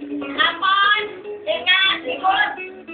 Hapon! Ingat! Likod!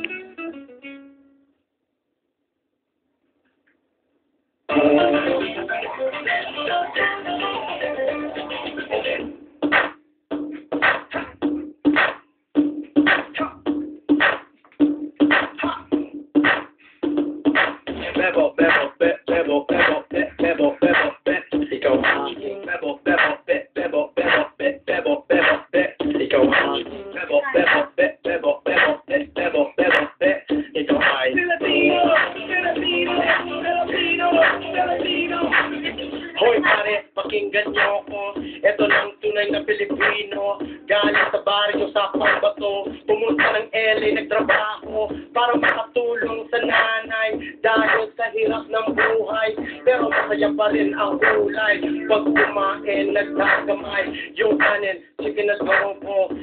Bebo, bebo, bebo, bebo, bebo, bebo, ikaw bebo, bebo, bebo, bebo, bebo, bebo, ikaw bebo, bebo, bebo, bebo, bebo, bebo, ikaw ay Filipino, Filipino, Filipino, Filipino. Hoy pare, pakinggan niyo ako. Ito lang tunay na Pilipino. Galing sa baryo sa Pambato, pumunta ng LA, nagtrabaho para makatulong sa nanay dahil sa hirap ng buhay. Pero masaya pa rin ang kulay. Pag kumain, nagkakamay yung kanin, chicken at adobo.